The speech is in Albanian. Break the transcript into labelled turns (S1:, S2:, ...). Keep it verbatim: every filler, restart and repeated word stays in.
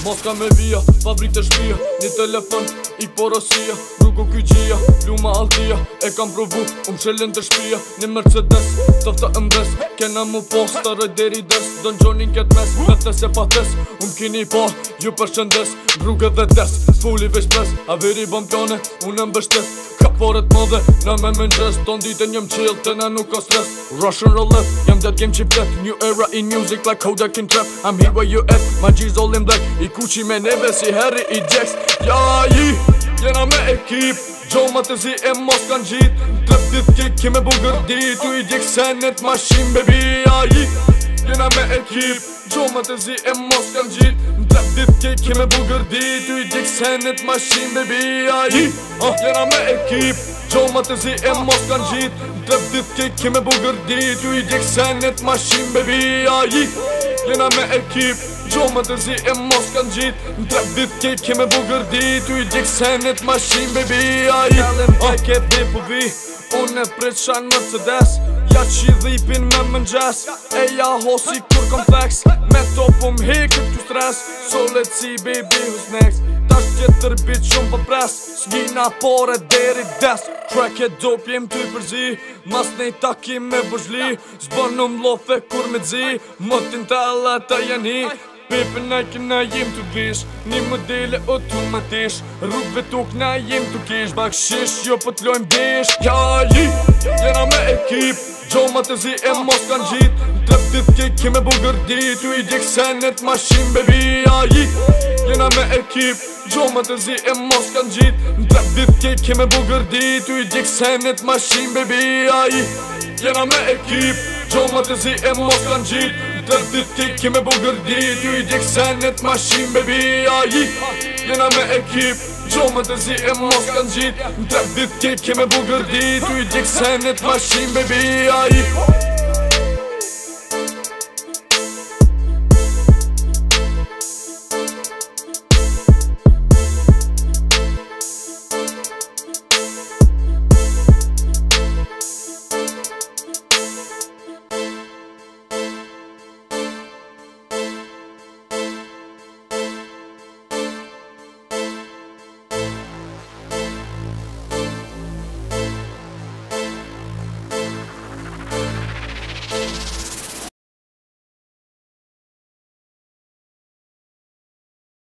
S1: Moska me via, fabrik të shpia, një telefon, ik porosia, rrugu kyqia, pluma altia, e kam provu, um shëllën të shpia, një Mercedes, tofta mbes, kena mu post, të rëj deri des, don gjonin ket mes, vete se pa tes, um kini pa, ju përshëndes, rrugë dhe des, s'fuli veç pres, a veri bom pjane, unë mbështes, ka foret madhe, na me mëngjes, ton dite njëm chill, të na nuk ka stres, Russian roulette, jam that game chip death, new era in music like Kodak in trap, I'm here where you at, my G's all in black, i kuqi me neve si Harry i Jax, ja i, jena me ekip, gjoma të zi e mos kan gjit, trep dit kik kime bugër dit, tu i djek senet machine baby, ja i, jena me ekip, gjoma të zi e mos kan gjit, trep dit kik kime bugër dit, tu i djek senet machine baby, ja i, jena me ekip, gjoma të zi e mos kan gjit, trep dit kik kime bugër dit, tu i djek senet machine baby, ja i, jena me ekip, gjoma të zi e mos kan gjit, në trep dit kej keme bugër dit, tu i djek senet machine baby, a i Kallem kej ke bi po vi, unë e prit shan Mercedes, ja qi dhipin me mëngjes, e ja hosi kur kompleks, me topum hi këtë stres, so let's see baby who's next, tash tjetër bit shumë për pres, s'gjina pore deri des, track e dope jem ty përzi, mas nej takim me bëzhli, s'bën në mlofe kur me dzi, më t'intella ta janë hi, Pepe na kena jem të vish, një modele automatish, rrugve tuk na jem të kish, bakshish jo po t'lojm bish, ja i, jena me ekip, gjoma të zi e mos kan gjit, trep dit kej kime bugër dit, tu i djek senet machine baby, ja i, jena me ekip, gjoma të zi e mos kan gjit, trep dit kej kime bugër dit, tu i djek senet machine baby, ja i, jena me ekip, gjoma të zi e mos kan gjit, trep dit kej kime bugër dit, tu i djek senet machine baby, ja i, jena me ekip, gjoma të zi e mos kan gjit, trep dit kej kime bugër dit, tu i djek senet machine baby, ja i